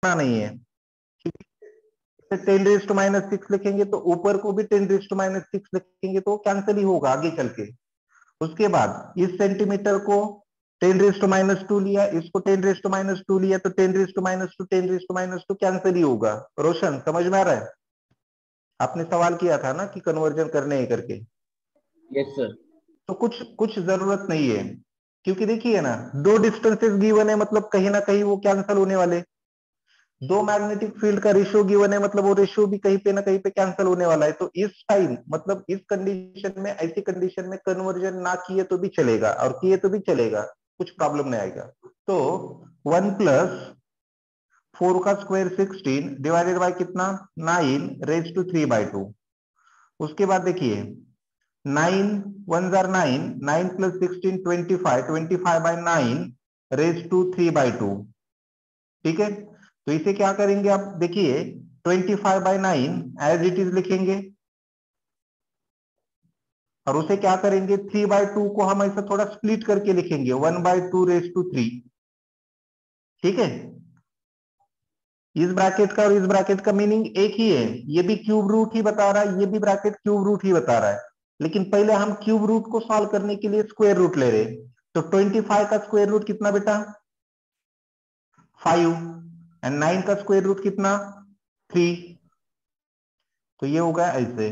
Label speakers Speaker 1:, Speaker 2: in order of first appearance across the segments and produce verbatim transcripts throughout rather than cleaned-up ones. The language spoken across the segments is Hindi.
Speaker 1: नहीं है, ten raise to minus six लिखेंगे तो ऊपर को भी ten raise to minus six लिखेंगे तो कैंसिल ही होगा आगे चल के। उसके बाद इस सेंटीमीटर को ten raise to minus two लिया, इसको ten raise to minus two लिया, तो ten raise to minus two ten raise to minus two cancel ही होगा। रोशन समझ में आ रहा है? आपने सवाल किया था ना कि कन्वर्जन करने है करके।
Speaker 2: Yes sir.
Speaker 1: तो कुछ कुछ जरूरत नहीं है, क्योंकि देखिए ना, दो डिस्टेंसेस गिवन है, मतलब कहीं ना कहीं वो कैंसिल होने वाले। दो मैग्नेटिक फील्ड का रेशियो गिवन है, मतलब वो रेशियो भी कहीं पे ना कहीं पे कैंसिल होने वाला है। तो इस टाइम मतलब इस कंडीशन में, ऐसी कंडीशन में कन्वर्जन ना किए तो भी चलेगा और किए तो भी चलेगा, कुछ प्रॉब्लम नहीं आएगा। तो वन प्लस फोर का स्क्वायर सिक्सटीन डिवाइडेड बाय कितना, nine raise to three by two. उसके बाद देखिए, नाइन वन जार nine, nine plus sixteen twenty five, twenty five by nine raise to three by two. ठीक है, तो इसे क्या करेंगे आप देखिए, twenty five by nine as it is लिखेंगे और उसे क्या करेंगे, थ्री बाई टू को हम ऐसा थोड़ा स्प्लिट करके लिखेंगे, one by two raise to three. ठीक है, इस ब्रैकेट का और इस ब्रैकेट का मीनिंग एक ही है, ये भी क्यूब रूट ही बता रहा है, ये भी ब्रैकेट क्यूब रूट ही बता रहा है। लेकिन पहले हम क्यूब रूट को सॉल्व करने के लिए स्क्वायर रूट ले रहे। तो ट्वेंटी फाइव का स्क्वायर रूट कितना बेटा, फाइव, एंड नाइन का स्क्वायर रूट कितना, थ्री। तो ये होगा ऐसे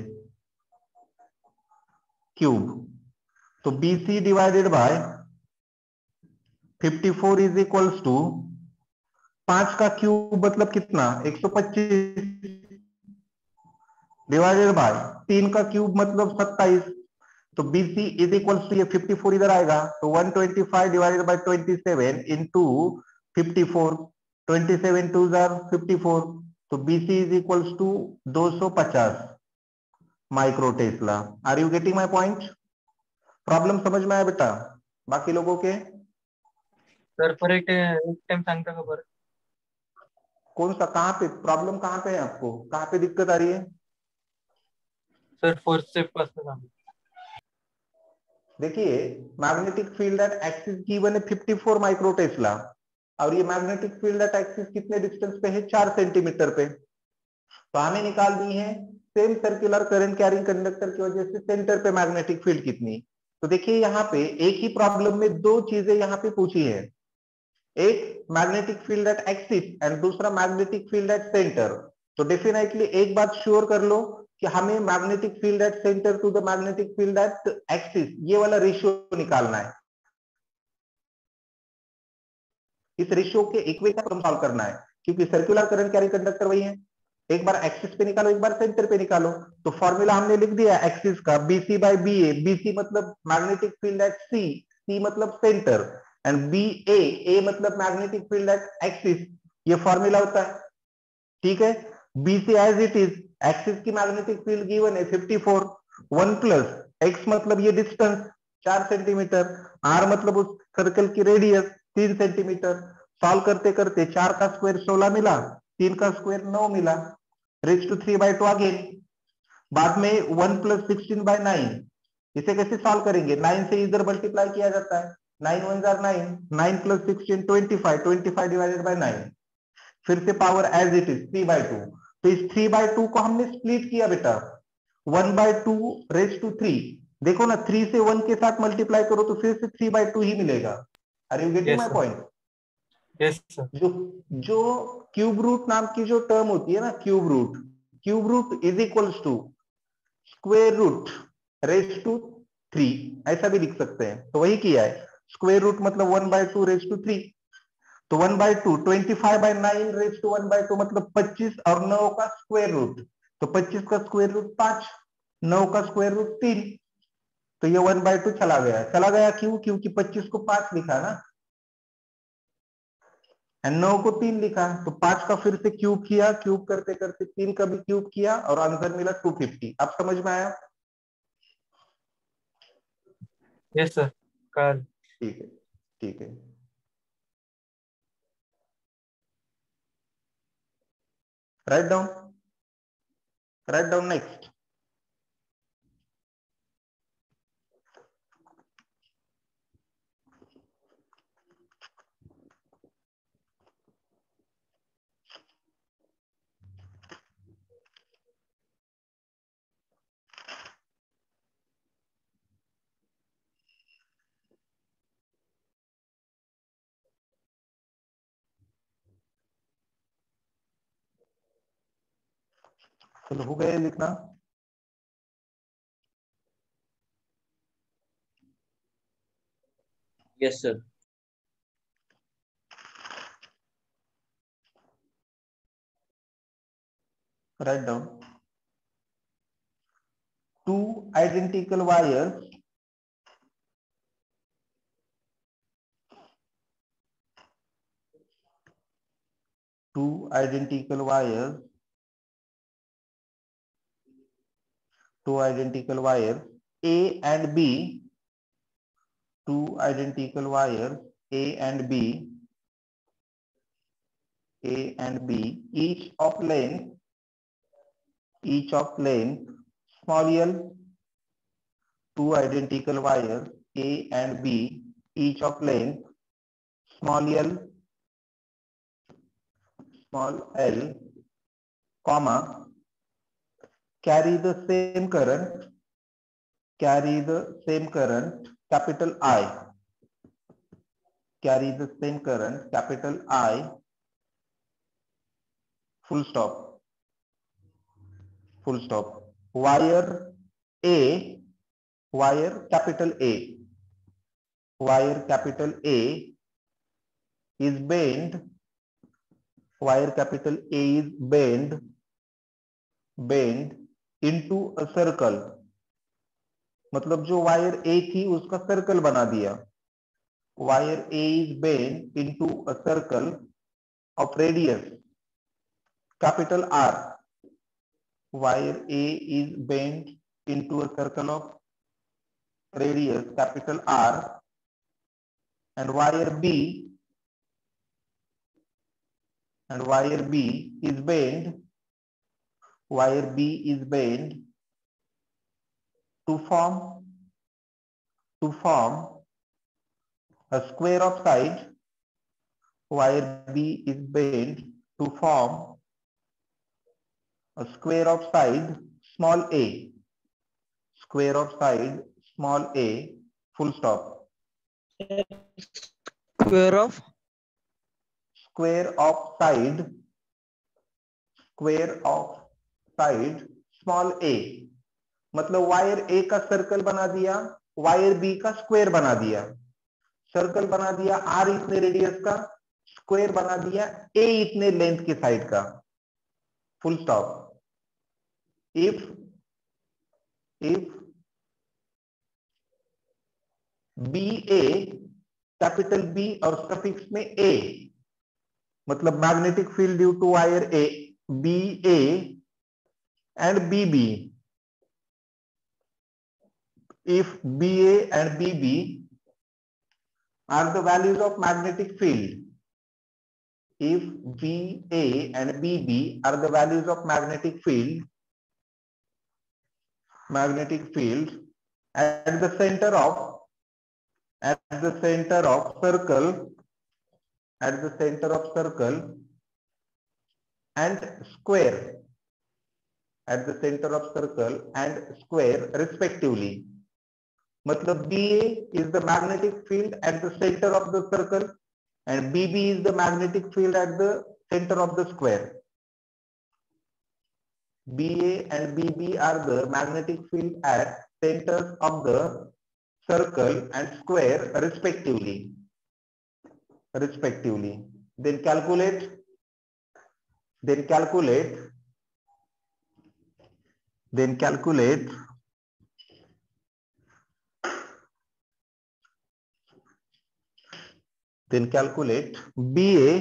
Speaker 1: क्यूब। तो B C divided by fifty four is equals to, पांच का क्यूब मतलब कितना, एक सौ पच्चीस डिवाइडेड बाय तीन का क्यूब मतलब सत्ताईस। तो B C is equals to, ये फिफ्टी फोर इधर आएगा तो one twenty five divided by twenty seven into fifty four, twenty seven two जार फिफ्टी फोर। तो B C is equals to दो सौ पचास micro tesla. Are you getting my point? Problem समझ में आया बेटा बाकी लोगों के?
Speaker 2: सर पर एक एक टाइम सांगता का बरं?
Speaker 1: कौन सा, कहाँ पे प्रॉब्लम, कहाँ पे है आपको, कहाँ पे दिक्कत आ रही है?
Speaker 2: सर फोर्थ स्टेप पासून सांगा.
Speaker 1: देखिए, magnetic field at axis given है फिफ्टी फोर माइक्रो टेस्ला, और ये मैग्नेटिक फील्ड एट एक्सिस कितने डिस्टेंस पे है, चार सेंटीमीटर पे। तो हमें निकालनी है same circular current carrying conductor की वजह से सेंटर पे मैग्नेटिक फील्ड कितनी। तो देखिए यहाँ पे एक ही प्रॉब्लम में दो चीजें यहाँ पे पूछी है, एक magnetic field at axis and दूसरा मैग्नेटिक फील्ड एट सेंटर। तो डेफिनेटली एक बात श्योर कर लो कि हमें magnetic field at centre to the magnetic field at axis ये वाला रेशियो निकालना है। इस रेशियो के इक्वेशन को सॉल्व करना है, क्योंकि सर्कुलर करंट कैरी कंडक्टर वही है। एक बार एक्सिस पे निकालो, एक बार सेंटर पे निकालो। तो फॉर्मूला हमने लिख दिया एक्सिस का, BC by B A, BC मतलब magnetic field at C, C मतलब centre, and B A, A मतलब मैग्नेटिक फील्ड एट एक्सिस, ये फॉर्मूला होता है। ठीक है, BC as it is, axis की मैग्नेटिक फील्ड गिवन है fifty four, one plus X मतलब ये डिस्टेंस चार सेंटीमीटर, आर मतलब उस सर्कल की रेडियस तीन सेंटीमीटर। सॉल्व करते करते चार का स्क्वायर सोलह मिला, तीन का स्क्वायर नौ मिला, raise to three by two again. बाद में one plus sixteen by nine, इसे कैसे सॉल्व करेंगे, नाइन से इधर मल्टीप्लाई किया जाता है, नाइन वन जार nine, nine plus sixteen twenty five, twenty five divided by nine, फिर से power as it is three by two. तो इस थ्री बाई टू को हमने स्प्लिट किया बेटा, one by two raise to three. देखो ना, थ्री से वन के साथ मल्टीप्लाई करो तो फिर से थ्री बाई टू ही मिलेगा। Are you getting
Speaker 2: yes
Speaker 1: my
Speaker 2: sir.
Speaker 1: Point?
Speaker 2: Yes sir.
Speaker 1: जो जो क्यूब रूट नाम की जो टर्म होती है ना, cube root, cube root is equals to square root raise to three, ऐसा भी लिख सकते हैं। तो वही किया है, स्क्वेयर रूट मतलब one by two raise to three. तो one by two, twenty five by nine raise to one by two मतलब पच्चीस, और नौ का स्क्वायर रूट, तो पच्चीस का स्क्वायर रूट पांच, नौ का स्क्वायर रूट तीन। तो ये वन बाई टू चला गया, चला गया क्यों, क्योंकि पच्चीस को पांच लिखा ना, एंड नौ को तीन लिखा, तो पांच का फिर से क्यूब किया, क्यूब करते करते तीन का भी क्यूब किया और आंसर मिला टू फिफ्टी। अब समझ में आया?
Speaker 2: Yes sir. कळालं.
Speaker 1: ठीक है, ठीक है। Write down, write down next. चलो हो गए लिखना।
Speaker 2: Yes sir.
Speaker 1: Write down. Two identical wires two identical wires two identical wires A and B. Two identical wires A and B. A and B, each of length each of length small l. Two identical wires A and B, each of length small l small l, comma, carry the same current carry the same current capital I carry the same current capital I, full stop full stop. Wire A wire capital A wire capital A is bent wire capital A is bent bent into a circle. मतलब जो वायर A थी उसका सर्कल बना दिया. Wire A is bent into a circle of radius capital R. Wire A is bent into a circle of radius capital R, and wire B and wire B is bent wire B is bent to form to form a square of side. Wire B is bent to form a square of side small a square of side small a, full stop.
Speaker 2: Square of
Speaker 1: Square of side square of side small a, मतलब वायर ए का सर्कल बना दिया, वायर बी का स्क्वायर बना दिया. सर्कल बना दिया आर इतने रेडियस का, स्क्वायर बना दिया ए इतने लेंथ के साइड का, full stop. If if B A capital B और सफिक्स में ए, मतलब magnetic field due to wire A B A and B B. If B A and B B are the values of magnetic field, if B A and B B are the values of magnetic field, magnetic field at the center of at the center of circle at the center of circle and square at the center of circle and square respectively. मतलब B A is the magnetic field at the center of the circle and B B is the magnetic field at the center of the square. B A and B B are the magnetic field at centers of the circle and square respectively. Respectively. Then calculate. Then calculate. Then calculate. Then calculate B A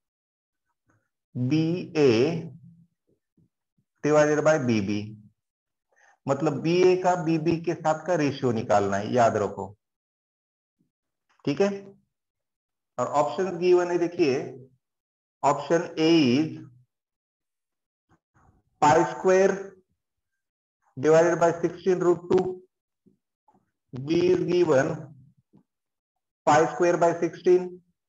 Speaker 1: B A divided by B B. मतलब B A का B B के साथ का रेशियो निकालना है, याद रखो. ठीक है. और ऑप्शन गिवन है, देखिए. Option A is pi square divided by sixteen root two. B is given pi square by sixteen.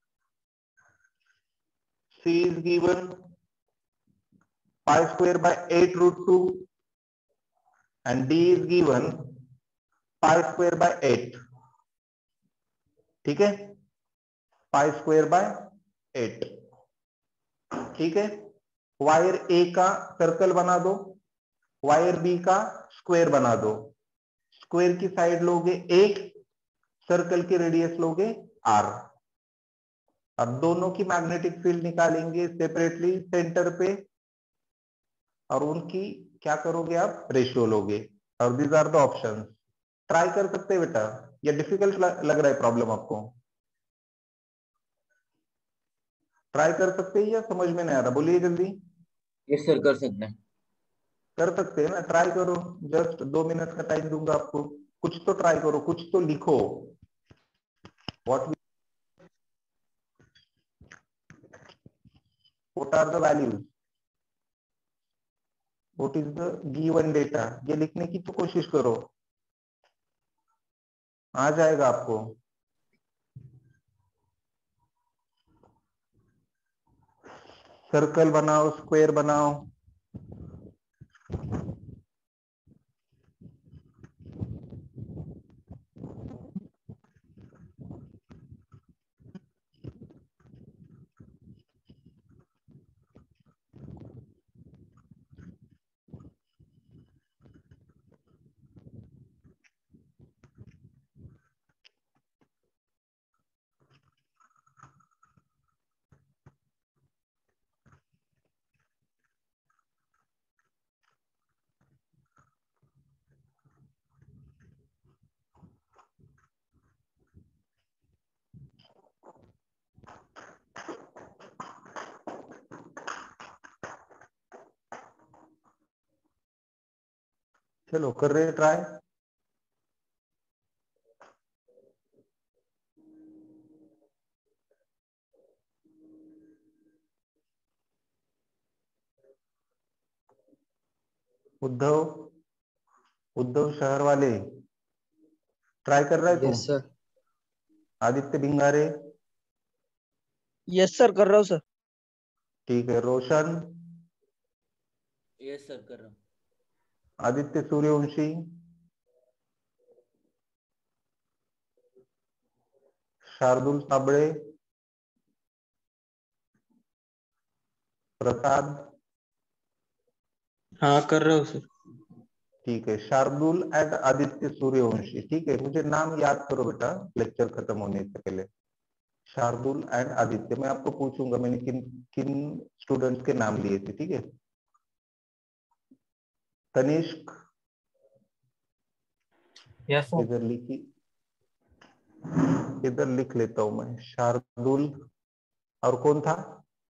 Speaker 1: C is given pi square by eight root two and D is given pi square by eight. ठीक है. pi square by eight. ठीक है. वायर A का सर्कल बना दो. वायर बी का स्क्वायर बना दो, स्क्वायर की साइड लोगे एक, सर्कल की रेडियस लोगे आर। अब दोनों की मैग्नेटिक फील्ड निकालेंगे सेपरेटली सेंटर पे, और उनकी क्या करोगे आप, रेशियो लोगे। और these are the options. Try कर सकते हैं बेटा, या डिफिकल्ट लग रहा है प्रॉब्लम आपको? ट्राई कर सकते हैं या समझ में नहीं आ रहा, बोलिए जल्दी।
Speaker 3: यस सर, कर सकते हैं।
Speaker 1: कर सकते हैं ना, ट्राई करो। जस्ट दो मिनट का टाइम दूंगा आपको, कुछ तो ट्राई करो, कुछ तो लिखो। What what are the values, what is the given data, ये लिखने की तो कोशिश करो, आ जाएगा आपको। सर्कल बनाओ, स्क्वायर बनाओ। चलो कर रहे हैं ट्राई। उद्धव, उद्धव शहर वाले ट्राई कर रहा है तू?
Speaker 3: Yes sir.
Speaker 1: Aditya Bhingare,
Speaker 4: yes sir, कर रहा हूँ सर।
Speaker 1: ठीक है। रोशन,
Speaker 3: यस सर, कर रहा हूँ।
Speaker 1: आदित्य सूर्यवंशी, शार्दुल साबळे, प्रसाद,
Speaker 2: हाँ कर रहा हूँ सर।
Speaker 1: ठीक है। शार्दुल एंड आदित्य सूर्यवंशी, ठीक है। मुझे नाम याद करो बेटा लेक्चर खत्म होने से पहले। शार्दुल एंड आदित्य, मैं आपको पूछूंगा मैंने किन किन स्टूडेंट्स के नाम लिए थे, ठीक है। Tanishq,
Speaker 2: yes sir.
Speaker 1: इधर लिखी, इधर लिख लेता हूं मैं। शार्दुल, और कौन था?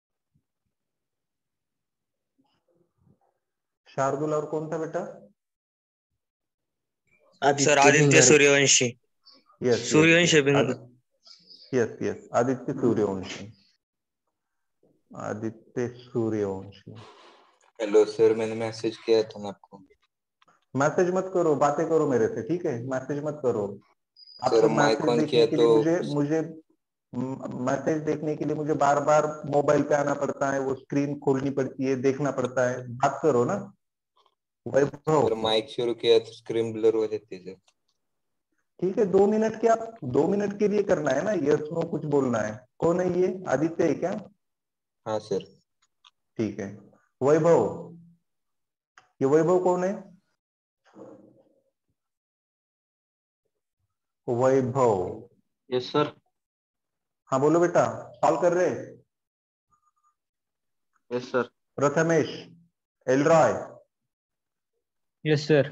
Speaker 1: शार्दुल और कौन था बेटा?
Speaker 4: Sir Aditya Suryavanshi.
Speaker 1: Yes yes
Speaker 4: Suryavanshi
Speaker 1: yes, yes yes, Aditya Suryavanshi, Aditya Suryavanshi.
Speaker 3: Hello sir, मैंने मैसेज किया था ना आपको।
Speaker 1: मैसेज मत करो, बातें करो मेरे से, ठीक है। मैसेज मत करो।
Speaker 3: सर
Speaker 1: आपको
Speaker 3: माइक
Speaker 1: मैसेज
Speaker 3: ऑन
Speaker 1: देखने
Speaker 3: किया
Speaker 1: के लिए
Speaker 3: तो
Speaker 1: मुझे मुझे मैसेज देखने के लिए मुझे बार बार मोबाइल पे आना पड़ता है, वो स्क्रीन खोलनी पड़ती है, देखना पड़ता है। बात करो ना वैभव।
Speaker 3: सर माइक शुरू किया तो स्क्रीन ब्लर हो जाती है सर।
Speaker 1: ठीक है, दो मिनट के आप दो मिनट के लिए करना है ना, यस नो कुछ बोलना है। कौन है ये, आदित्य है क्या?
Speaker 3: हाँ सर।
Speaker 1: ठीक है। वैभव, ये वैभव कौन है? Vaibhav,
Speaker 2: yes sir.
Speaker 1: हाँ बोलो बेटा, सॉल्व कर रहे?
Speaker 2: Yes sir.
Speaker 1: Prathamesh, Elroy,
Speaker 4: yes sir.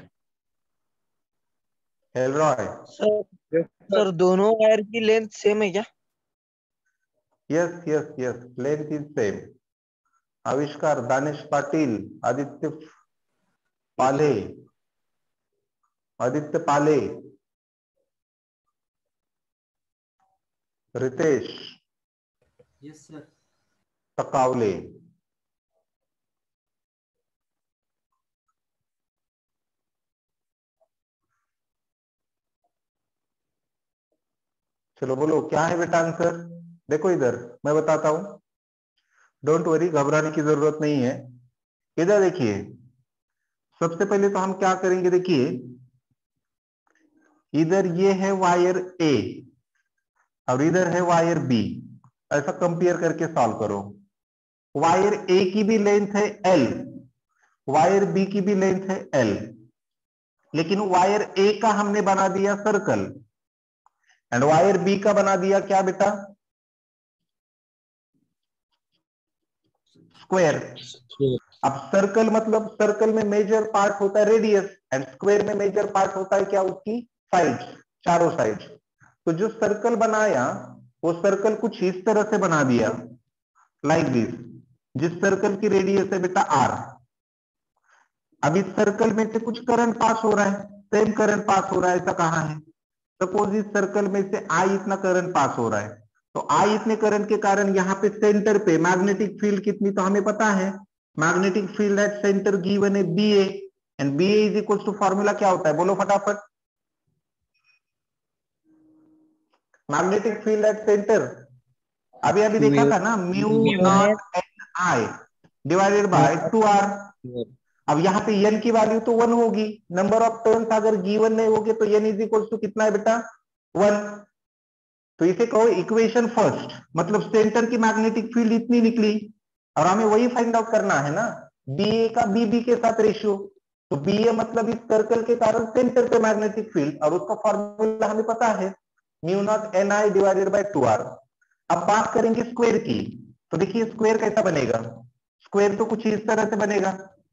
Speaker 1: Elroy,
Speaker 4: sir sir दोनों वायर की लेंथ सेम है क्या?
Speaker 1: Yes yes yes, length is same. Avishkar Danish Patil, Aditya पाले, आदित्य पाले, रितेश
Speaker 2: यस सर।
Speaker 1: तकावले। चलो बोलो क्या है बेटा आंसर। देखो इधर मैं बताता हूं, डोंट वरी, घबराने की जरूरत नहीं है। इधर देखिए, सबसे पहले तो हम क्या करेंगे, देखिए इधर ये है वायर ए और इधर है वायर बी, ऐसा कंपेयर करके सॉल्व करो। वायर ए की भी लेंथ है एल, वायर बी की भी लेंथ है एल, लेकिन वायर ए का हमने बना दिया सर्कल एंड वायर बी का बना दिया क्या बेटा, स्क्वायर। अब सर्कल मतलब सर्कल में मेजर पार्ट होता है रेडियस एंड स्क्वायर में मेजर पार्ट होता है क्या, उसकी साइड, चारों साइड। तो जो सर्कल बनाया वो सर्कल कुछ इस तरह से बना दिया लाइक दिस, जिस सर्कल की रेडियस है बेटा आर। अब इस सर्कल में से कुछ करंट पास हो रहा है, सेम करंट पास हो रहा है, ऐसा कहा है। सपोज इस सर्कल में से आई इतना करंट पास हो रहा है, तो आई इतने करंट के कारण यहाँ पे सेंटर पे मैग्नेटिक फील्ड कितनी, तो हमें पता है magnetic field at centre given है B A and B A is equal to formula क्या होता है, बोलो फटाफट। मैग्नेटिक फील्ड एट सेंटर अभी अभी देखा था ना, mu naught N I divided by two R. अब यहाँ पे n की वैल्यू तो वन होगी, नंबर ऑफ टर्न्स अगर गिवन नहीं होगे तो n इज इक्वल टू कितना है बेटा, वन। तो इसे कहो इक्वेशन फर्स्ट, मतलब सेंटर की मैग्नेटिक फील्ड इतनी निकली और हमें वही फाइंड आउट करना है ना, बी ए का बी बी के साथ रेशियो। तो बी ए मतलब इस सर्कल के कारण सेंटर पे मैग्नेटिक फील्ड, और उसका फॉर्मूला हमें पता है mu naught N I divided by two R. अब बात करेंगे स्क्वायर की, तो देखिए स्क्वायर कैसा बनेगा, स्क्वायर तो कुछ इस तरह से बनेगा,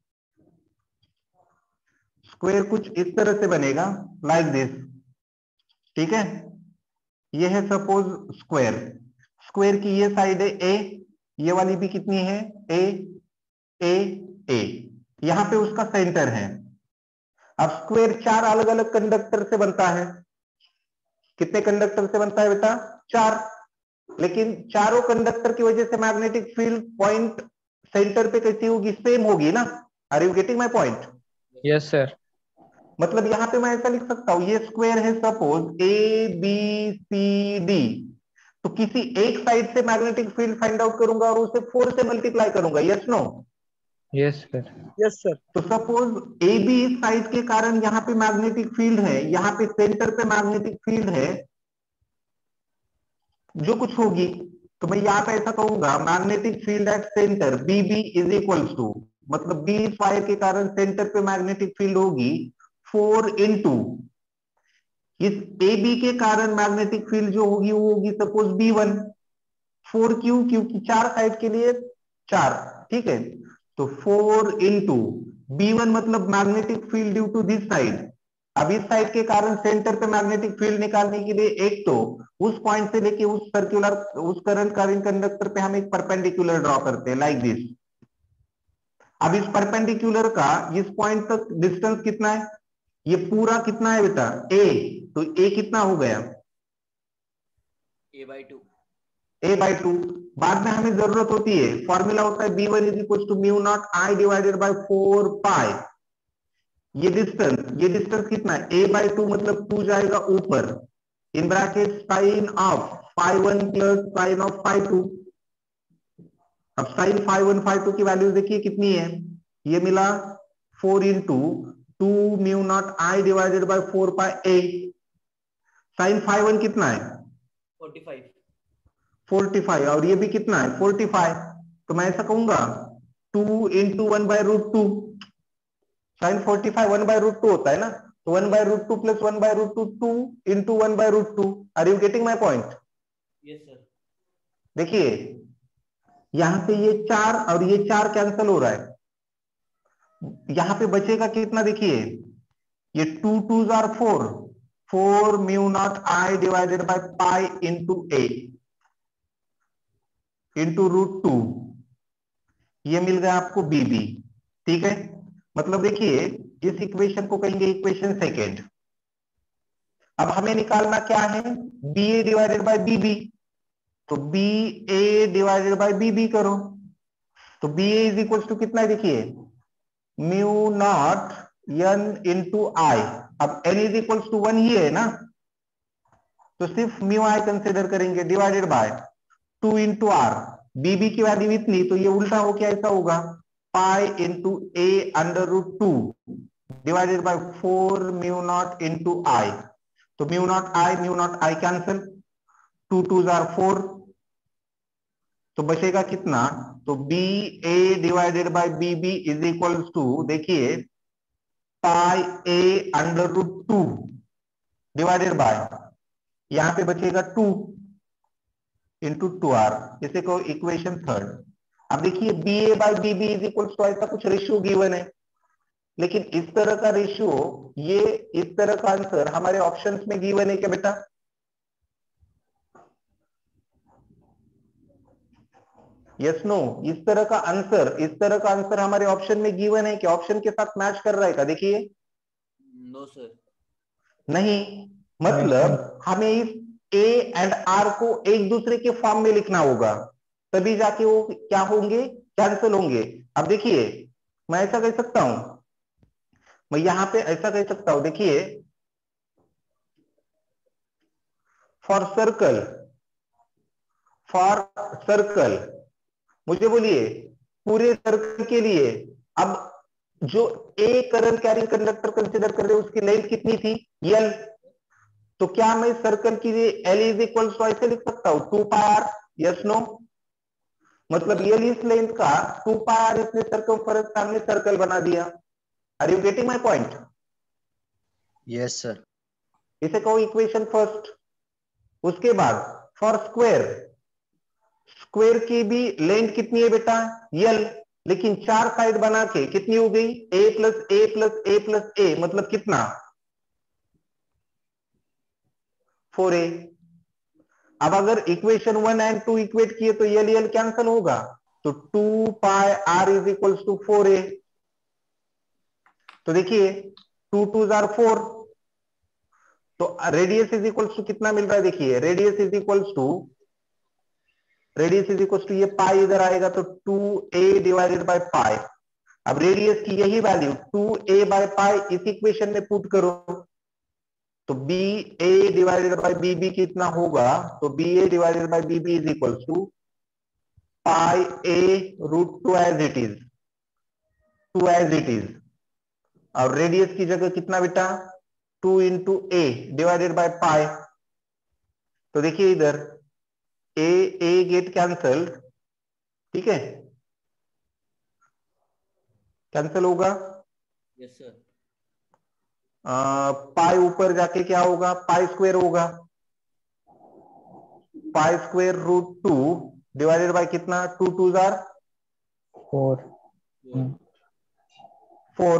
Speaker 1: स्क्वायर कुछ इस तरह से बनेगा लाइक दिस, ठीक है। ये है सपोज स्क्वायर, स्क्वायर की ये साइड है ए, ये वाली भी कितनी है ए ए ए, यहां पे उसका सेंटर है। अब स्क्वायर चार अलग अलग कंडक्टर से बनता है, कितने कंडक्टर से बनता है बेटा, चार। लेकिन चारों कंडक्टर की वजह से मैग्नेटिक फील्ड पॉइंट सेंटर पे कैसी होगी, सेम होगी ना। Are you getting my point?
Speaker 4: Yes sir.
Speaker 1: मतलब यहां पे मैं ऐसा लिख सकता हूं, ये स्क्वायर है suppose A B C D, तो किसी एक साइड से मैग्नेटिक फील्ड फाइंड आउट करूंगा और उसे फोर से मल्टीप्लाई करूंगा, yes no?
Speaker 4: Yes sir. Yes sir.
Speaker 1: तो सपोज ए बी साइड के कारण यहाँ पे मैग्नेटिक फील्ड है, यहाँ पे सेंटर पे मैग्नेटिक फील्ड है जो कुछ होगी, तो मैं यहाँ पे ऐसा कहूंगा magnetic field at centre B B is equal to, मतलब बी फायर के कारण सेंटर पे मैग्नेटिक फील्ड होगी फोर इंटू इस ए बी के कारण मैग्नेटिक फील्ड जो होगी वो होगी सपोज बी वन, फोर क्यू, क्योंकि चार साइड के लिए चार, ठीक है। तो फोर इंटू बी वन मतलब magnetic field due to this side. अब इस साइड के कारण सेंटर पे मैग्नेटिक फील्ड निकालने के लिए एक तो उस पॉइंट से लेके उस सर्कुलर उस करंट करेंट कंडक्टर पे हम एक परपेंडिकुलर ड्रॉ करते हैं लाइक दिस। अब इस परपेंडिकुलर का इस पॉइंट तक डिस्टेंस कितना है, ये पूरा कितना है बेटा ए, तो ए कितना हो गया,
Speaker 5: A by two,
Speaker 1: A by two. बाद में हमें जरूरत होती है, फॉर्मूला होता है B one is equal to mu naught I divided by four pi. ये डिस्टेंस ये डिस्टेंस कितना है, ए बाई टू मतलब टू जाएगा ऊपर, in bracket sine of five one plus sine of five two. अब sine five one five two की वैल्यू देखिए कितनी है, ये मिला four into two mu naught I divided by four pi A. Sine five one कितना है,
Speaker 5: फोर्टी फाइव,
Speaker 1: फोर्टी फाइव, और ये भी कितना है फोर्टी फाइव। तो मैं ऐसा कहूंगा two into one by root two, sine forty five one by root two होता है ना, तो one by root two plus one by root two, two into one by root two. Are you getting my point?
Speaker 5: Yes sir.
Speaker 1: देखिए यहां पे ये चार और ये चार कैंसिल हो रहा है, यहां पे बचेगा कितना, देखिए ये टू टू जार four, four mu naught I divided by pi into A into root two, ये मिल गया आपको बीबी, ठीक है। मतलब देखिए इस इक्वेशन को कहेंगे इक्वेशन सेकेंड। अब हमें निकालना क्या है, B A divided by B B, तो B A divided by B B करो, तो B A is equal to कितना है, देखिए mu naught N into I. अब N is equal to one ही है ना, तो सिर्फ म्यू आई कंसिडर करेंगे divided by two into R, B B की वैल्यू इतनी, तो ये उल्टा हो क्या ऐसा होगा pi into A under root two divided by four mu naught into I. तो mu naught I mu naught I cancel, two two जार फोर, तो बचेगा कितना, तो B A divided by B B is equals to, देखिए pi A under root two divided by, यहां पे बचेगा टू इंटू टू आर, इसे को इक्वेशन थर्ड। अब देखिए B A by B B is equals to, ऐसा कुछ रेशियो गिवन है, लेकिन इस तरह का रेशियो, ये इस तरह का आंसर हमारे ऑप्शंस में गिवन है क्या बेटा? यस नो, इस तरह का आंसर, इस तरह का आंसर हमारे ऑप्शन में गिवन है कि ऑप्शन के साथ मैच कर रहा है क्या? देखिए
Speaker 5: नो सर।
Speaker 1: नहीं, मतलब हमें इस ए एंड आर को एक दूसरे के फॉर्म में लिखना होगा, तभी जाके वो क्या होंगे, कैंसिल होंगे। अब देखिए मैं ऐसा कह सकता हूं, मैं यहां पे ऐसा कह सकता हूं, देखिए फॉर सर्कल, फॉर सर्कल, मुझे बोलिए पूरे सर्कल के लिए, अब जो A current carrying conductor consider कर रहे हैं उसकी लेंथ कितनी थी, एल, तो क्या मैं सर्कल की एल इज इक्वल टू ऐसे लिख सकता हूं two pi R, yes no, मतलब एल इस लेंथ का टू पाई आर इसने सर्कमफेरेंस का हमने सर्कल बना दिया। Are you getting my point?
Speaker 4: Yes sir.
Speaker 1: इसे कहो इक्वेशन फर्स्ट। उसके बाद फॉर स्क्वायर, स्क्वायर की भी लेंथ कितनी है बेटा, यल, लेकिन चार साइड बना के कितनी हो गई, A plus A plus A plus A, मतलब कितना, फोर ए। अब अगर equation one and two equate किए तो यल यल कैंसिल होगा, तो two pi R is equals to four A. तो देखिए टू टू जार फोर, तो रेडियस इज इक्वल्स टू कितना मिल रहा है, देखिए radius is equals to, radius is equals to ये पाई इधर आएगा तो टू ए डिवाइडेड बाय पाई। अब रेडियस की यही value two A by pi इस इक्वेशन में पुट करो, तो B A divided by B B कितना होगा, तो B A divided by B B is equals to pi A root two as it is, two as it is, और रेडियस की जगह कितना बेटा, two into A divided by pi. तो देखिए इधर ए ए गेट कैंसल, ठीक है, कैंसिल होगा,
Speaker 5: यस सर।
Speaker 1: पाई ऊपर जाके क्या होगा, पाई स्क्वायर होगा, pi square root two divided by कितना, टू टू जार
Speaker 6: फोर।
Speaker 1: फोर,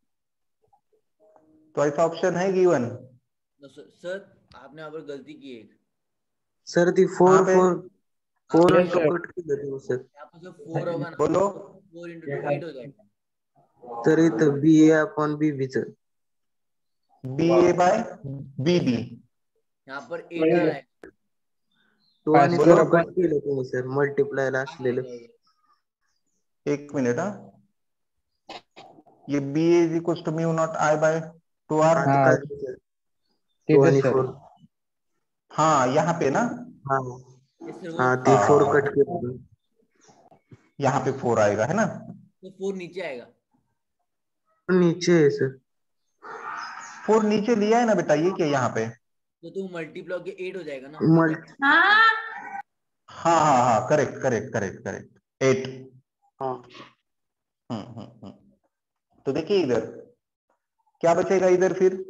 Speaker 1: तो ऐसा ऑप्शन है गिवन।
Speaker 5: नो सर, सर आपने यहाँ पर गलती की है एक।
Speaker 3: सर ती
Speaker 1: कहाँ
Speaker 3: फोर
Speaker 1: पे?
Speaker 3: फोर फोर
Speaker 6: Yes,
Speaker 3: आणि टू
Speaker 6: sir.
Speaker 3: कट केलं ते सर.
Speaker 5: यहाँ पर जो फोर होगा ना,
Speaker 1: बोलो,
Speaker 5: फोर इंटू टू एट हो जाएगा।
Speaker 3: तर इथं B A upon B B च
Speaker 1: B A by B B,
Speaker 5: यहाँ पर एट आएगा।
Speaker 3: टू
Speaker 6: पाच
Speaker 3: आणि
Speaker 1: बोलो।
Speaker 3: फोर कट केलं तुम्ही सर, मल्टिप्लायला असलेलं.
Speaker 1: एक मिनट, हा, ये B is equal to mu naught I by two R,
Speaker 3: हा ते
Speaker 6: हा,
Speaker 3: काय टू
Speaker 6: तिथेच
Speaker 3: आणि
Speaker 6: सर.
Speaker 3: फोर.
Speaker 1: हाँ यहाँ पे ना,
Speaker 3: हा
Speaker 5: ये सर वो
Speaker 3: हा ते फोर
Speaker 1: हाँ,
Speaker 3: कट केलं.
Speaker 1: यहाँ पे फोर आएगा है ना,
Speaker 5: तो फोर नीचे आएगा।
Speaker 3: नीचे है सर.
Speaker 1: फोर नीचे लिया है ना बेटा, ये क्या यहाँ पे,
Speaker 5: तो तुम मल्टीप्लाई के एट हो जाएगा ना।
Speaker 3: मल्टी
Speaker 1: हाँ हाँ हाँ, correct correct correct correct, eight.
Speaker 3: हाँ
Speaker 1: हम्म हम्म हम्म, तो देखिए इधर क्या बचेगा, इधर फिर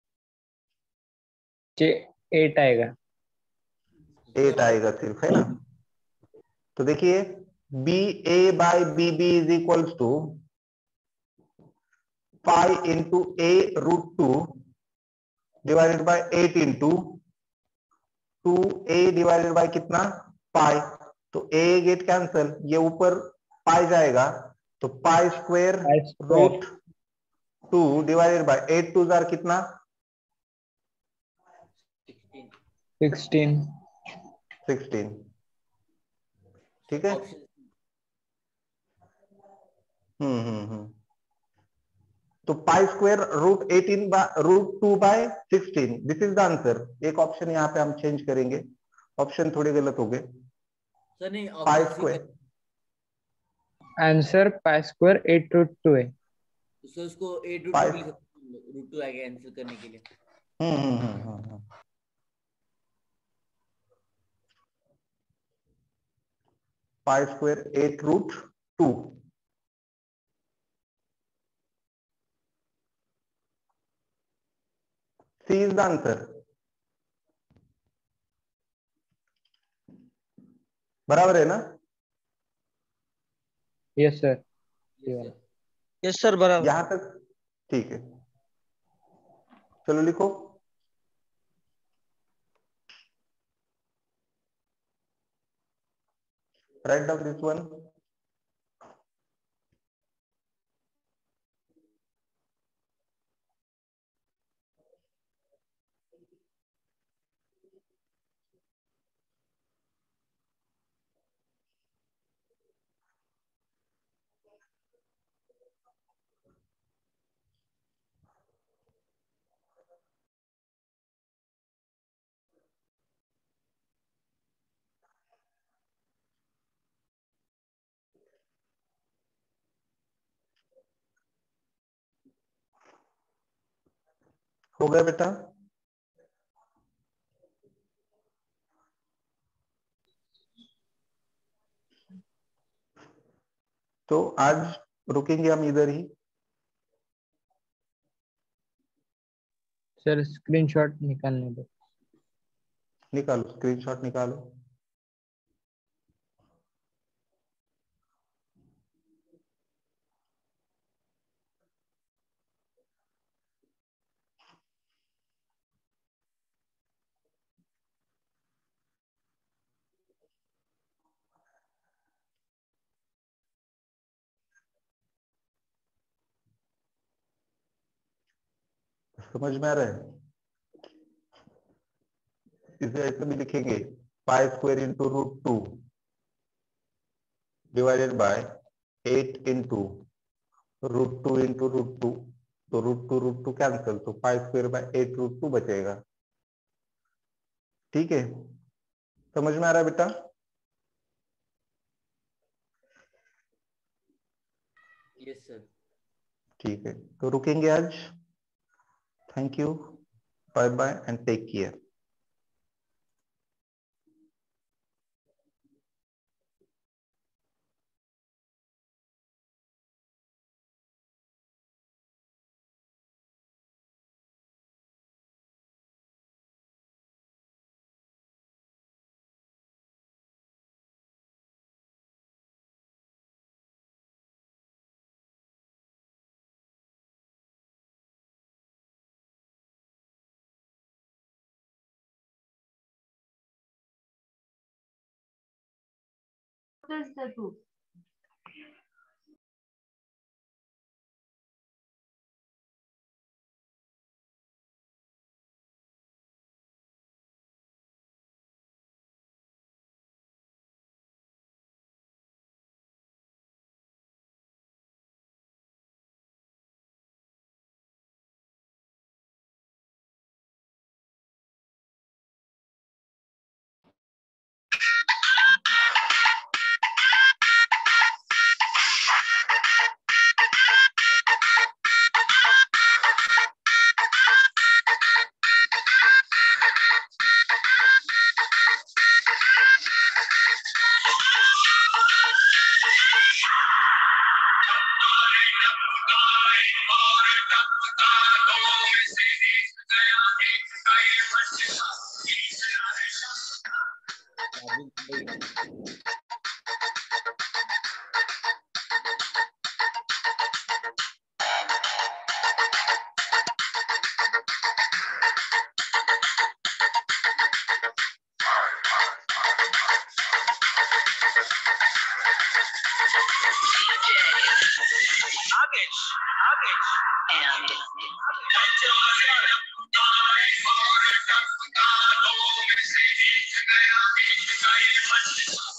Speaker 6: एट आएगा.
Speaker 1: एट आएगा सिर्फ, है ना। तो देखिए B A by B B is equals to five into A root two divided by eight into two A divided by कितना, पाई, तो ए गेट कैंसल, ये ऊपर पाई जाएगा, तो pi square
Speaker 6: pi square
Speaker 1: root two divided by eight two जार कितना,
Speaker 5: सिक्सटीन।
Speaker 6: सिक्सटीन.
Speaker 1: सिक्सटीन, ठीक है।
Speaker 5: ऑप्शन
Speaker 1: हम्म हम्म हम्म, तो pi square root eighteen by root two by sixteen, this is the answer. एक ऑप्शन यहाँ पे हम चेंज करेंगे, ऑप्शन थोड़े गलत हो गए,
Speaker 5: सर नहीं,
Speaker 1: pi
Speaker 5: option C
Speaker 1: square,
Speaker 6: answer pi square eight root two है.
Speaker 5: तो सर उसको एट रूट टू
Speaker 1: पाई,
Speaker 5: भी लिख सकते हैं, रूट टू आएगा आंसर करने के लिए।
Speaker 1: Hmm hmm hmm hmm hmm. Pi square eight root two. C is the answer. बराबर है ना?
Speaker 6: Yes sir.
Speaker 5: Yes, sir.
Speaker 4: Yes sir बराबर।
Speaker 1: यहां तक ठीक है। चलो लिखो। Right down this one. हो गया बेटा? तो आज रुकेंगे हम इधर ही।
Speaker 6: सर स्क्रीनशॉट निकालने दो।
Speaker 1: निकालो, स्क्रीनशॉट निकालो। समझ में आ रहा है? इसे ऐसे भी लिखेंगे, pi square into root two divided by eight into root two into root two. तो root two root two cancel, तो pi square by eight root two बचेगा। ठीक है, समझ में आ रहा है बेटा?
Speaker 5: Yes, sir.
Speaker 1: ठीक है, तो रुकेंगे आज। Thank you, bye bye and take care.
Speaker 7: What is the two? And